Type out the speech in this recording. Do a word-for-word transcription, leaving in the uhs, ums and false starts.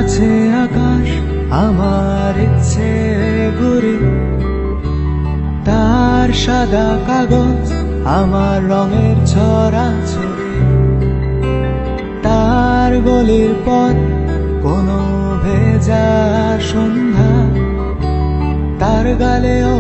আছে আকাশ আমার ইচ্ছে ঘুরে, তার সাদা কাগজ আমার রঙের ছড়া ছড়ি, তার গলির পথ কোনো ভেজা সন্ধ্যা, তার গালে